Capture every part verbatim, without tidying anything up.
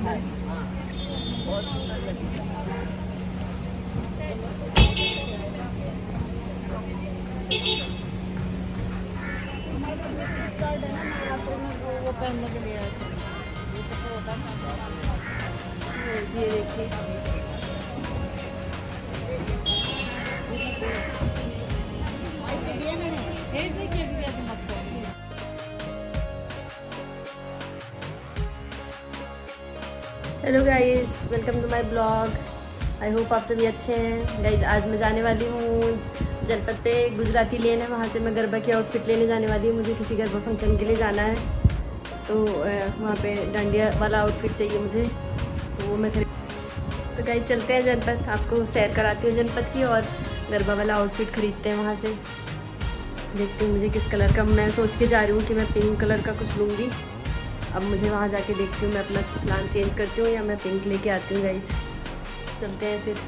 बहुत सुंदर लगी। वो पहनने के लिए ये देखिए hello guys, welcome to my blog. I hope आप सभी अच्छे हैं। गाइस आज मैं जाने वाली हूँ जनपद पे गुजराती लेन है, वहाँ से मैं गरबा की आउटफिट लेने जाने वाली हूँ। मुझे किसी गरबा फंक्शन के लिए जाना है, तो वहाँ पे डांडिया वाला आउटफिट चाहिए मुझे, तो वो मैं खरीद। तो गाइस चलते हैं जनपद, आपको सैर कराती हूँ जनपद की और गरबा वाला आउटफिट खरीदते हैं वहाँ से। देखती हूँ मुझे किस कलर का, मैं सोच के जा रही हूँ कि मैं पिंक कलर का कुछ लूँगी। अब मुझे वहाँ जाके देखती हूँ मैं अपना प्लान चेंज करती हूँ या मैं पिंक लेके आती हूँ। गाइस चलते हैं फिर।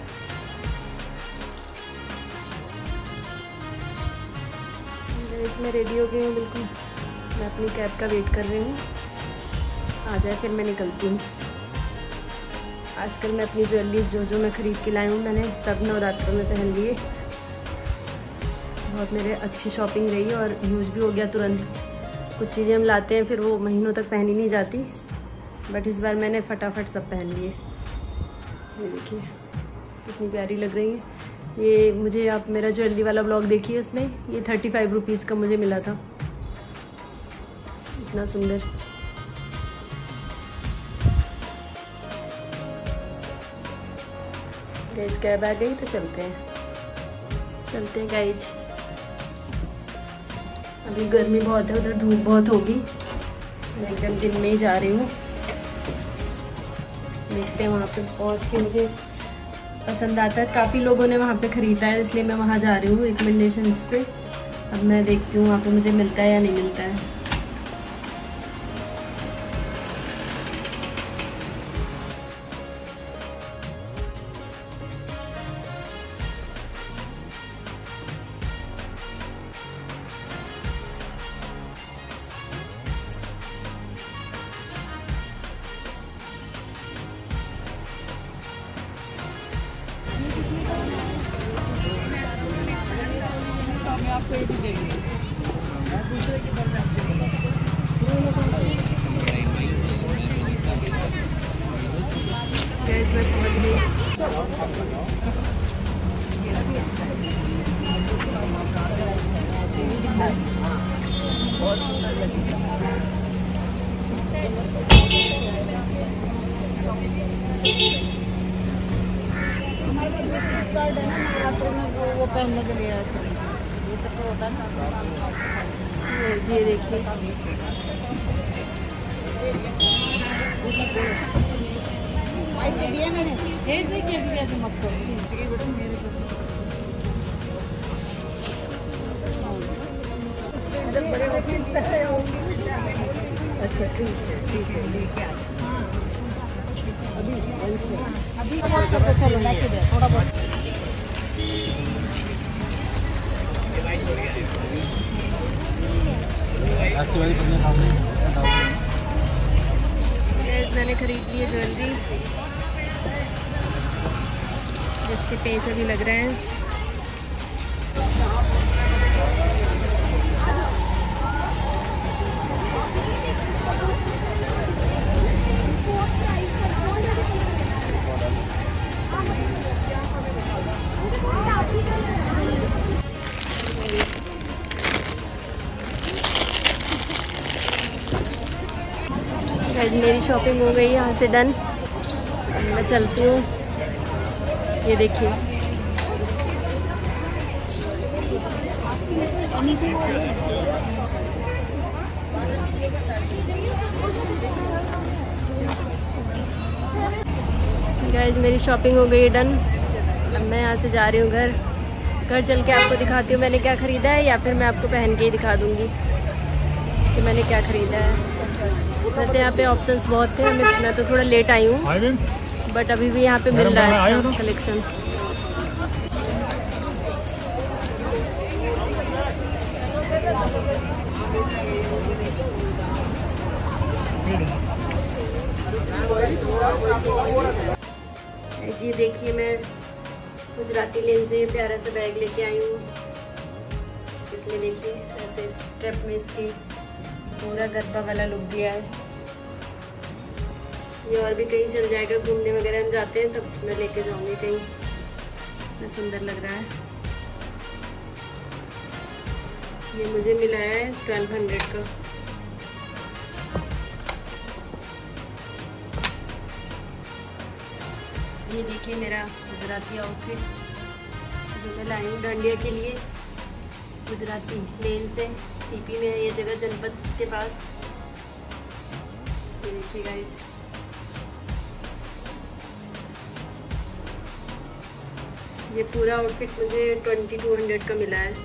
गाइस मैं रेडी हो गई हूँ बिल्कुल, मैं अपनी कैब का वेट कर रही हूँ, आ जाए फिर मैं निकलती हूँ। आजकल मैं अपनी ज्वेलरी जो जो मैं ख़रीद के लाई हूँ मैंने सब नवरात्रों में पहन लिए। बहुत मेरे अच्छी शॉपिंग रही और यूज़ भी हो गया तुरंत। कुछ चीज़ें हम लाते हैं फिर वो महीनों तक पहनी नहीं जाती, बट इस बार मैंने फटाफट सब पहन लिए। ये देखिए कितनी प्यारी लग रही है ये। मुझे आप मेरा ज्वेलरी वाला ब्लॉग देखिए, उसमें ये थर्टी फाइव रुपीज़ का मुझे मिला था। इतना सुंदर। गाइस कैब आ गई तो चलते हैं चलते हैं गाइस। अभी गर्मी बहुत है, उधर धूप बहुत होगी। मैं एकदम दिन में ही जा रही हूँ। देखते हैं वहाँ पे पहुँच के मुझे पसंद आता है। काफ़ी लोगों ने वहाँ पे ख़रीदा है, इसलिए मैं वहाँ जा रही हूँ रिकमेंडेशंस पे। अब मैं देखती हूँ वहाँ पे मुझे मिलता है या नहीं मिलता है। आपको ये भी देंगे, दूसरे के बारे में आपको मैं पहुँच गई। बहुत सुंदर लगी। कार्ड है ना नवरात्रों में, वो वो पहनने के लिए ऐसे होता है। ये देखिए मैंने देखिए ऐसे मत करो मेरे बड़े अच्छा ठीक है ठीक है लेके आ अभी अभी चलो लेके दे थोड़ा बहुत। मैंने खरीद ली है ज्वेलरी, जिसके पेच अभी लग रहे हैं। मेरी शॉपिंग हो गई यहाँ से डन। मैं चलती हूँ। ये देखिए गाइस मेरी शॉपिंग हो गई डन। अब मैं यहाँ से जा रही हूँ घर। घर चल के आपको दिखाती हूँ मैंने क्या ख़रीदा है, या फिर मैं आपको पहन के ही दिखा दूँगी कि मैंने क्या ख़रीदा है। वैसे यहाँ पे ऑप्शंस बहुत थे, मैं, मैं तो थोड़ा लेट आई हूँ, बट अभी भी यहाँ पे मिल रहा है अच्छा कलेक्शन। देखिए मैं गुजराती लेन से प्यारा सा बैग लेके आई हूँ। इसमें देखिए ऐसे स्ट्रेप में इसकी पूरा गद्दा वाला लुक दिया है। ये और भी कहीं चल जाएगा, घूमने वगैरह हम जाते हैं तब मैं लेके जाऊंगी कहीं। इतना सुंदर लग रहा है। ये मुझे मिला है ट्वेल्व हंड्रेड का। ये देखिए मेरा गुजराती आउटफिट जो मैं लाई हूँ डांडिया के लिए, गुजराती लेन से। सीपी में है ये जगह, जनपद के पास। ये देखिए गाइस, ये पूरा आउटफिट मुझे ट्वेंटी टू हंड्रेड का मिला है।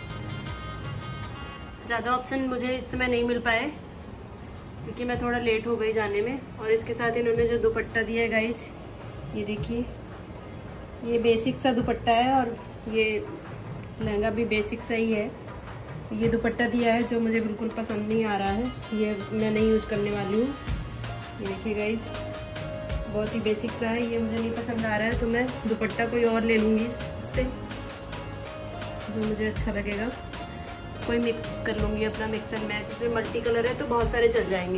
ज़्यादा ऑप्शन मुझे इस समय नहीं मिल पाए क्योंकि मैं थोड़ा लेट हो गई जाने में। और इसके साथ इन्होंने जो दुपट्टा दिया है गाइस, ये देखिए, ये बेसिक सा दुपट्टा है और ये लहंगा भी बेसिक सा ही है। ये दुपट्टा दिया है जो मुझे बिल्कुल पसंद नहीं आ रहा है, ये मैं नहीं यूज करने वाली हूँ। ये देखिए गाइस, बहुत ही बेसिक सा है, ये मुझे नहीं पसंद आ रहा है, तो मैं दुपट्टा कोई और ले लूँगी इस पर जो मुझे अच्छा लगेगा। कोई मिक्स कर लूँगी अपना, मिक्स एंड मैच। इसमें मल्टी कलर है तो बहुत सारे चल जाएंगे।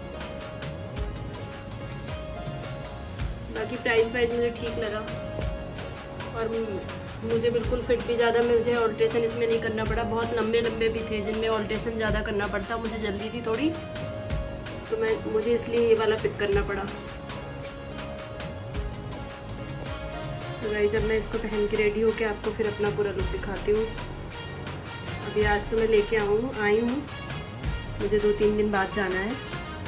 बाकी प्राइस वाइज मुझे ठीक लगा और मुझे बिल्कुल फिट भी। ज़्यादा मुझे ऑल्ट्रेशन इसमें नहीं करना पड़ा। बहुत लंबे लंबे भी थे जिनमें ऑल्ट्रेशन ज़्यादा करना पड़ता, मुझे जल्दी थी थोड़ी, तो मैं मुझे इसलिए ये वाला फिट करना पड़ा। तो गाइस, जब मैं इसको पहन के रेडी होके आपको फिर अपना पूरा लुक दिखाती हूँ। अभी आज तो मैं लेके आऊँ आई हूँ, मुझे दो तीन दिन बाद जाना है।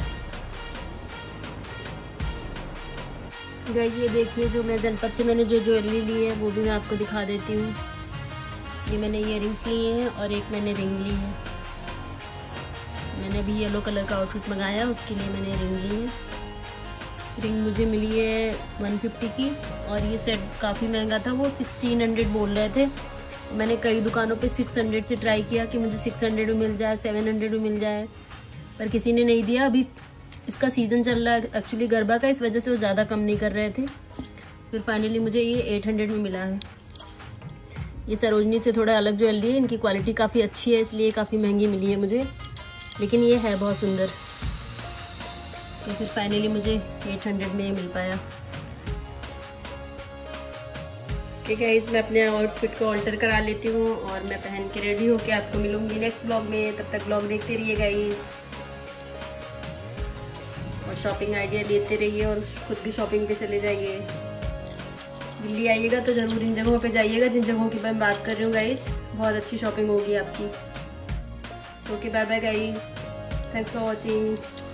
गाइस, ये देखिए जो मैं जनपद से मैंने जो ज्वेलरी ली है वो भी मैं आपको दिखा देती हूँ। ये मैंने इयररिंग्स लिए हैं और एक मैंने रिंग ली है। मैंने अभी येलो कलर का आउटफिट मंगाया, उसके लिए मैंने रिंग ली है। रिंग मुझे मिली है वन फिफ्टी की और ये सेट काफ़ी महंगा था, वो सिक्सटीन हंड्रेड बोल रहे थे। मैंने कई दुकानों पे सिक्स हंड्रेड से ट्राई किया कि मुझे सिक्स हंड्रेड में मिल जाए, सेवन हंड्रेड में मिल जाए, पर किसी ने नहीं दिया। अभी इसका सीज़न चल रहा है एक्चुअली गरबा का, इस वजह से वो ज़्यादा कम नहीं कर रहे थे। फिर फाइनली मुझे ये एट हंड्रेड में मिला है। ये सरोजनी से थोड़ा अलग ज्वेलरी है, इनकी क्वालिटी काफ़ी अच्छी है इसलिए काफ़ी महंगी मिली है मुझे, लेकिन ये है बहुत सुंदर। तो फिर फाइनली मुझे एट हंड्रेड में ये मिल पाया। ठीक है, इसमें अपने आउटफिट को ऑल्टर करा लेती हूँ और मैं पहन के रेडी होके आपको मिलूंगी नेक्स्ट ब्लॉग में। तब तक ब्लॉग देखते रहिए गाइस और शॉपिंग आइडिया लेते रहिए और खुद भी शॉपिंग पे चले जाइए। दिल्ली आइएगा तो ज़रूर इन जगहों पे जाइएगा जिन जगहों की मैं बात कर रही हूँ गाइस, बहुत अच्छी शॉपिंग होगी आपकी। Okay, bye bye guys, thanks for watching.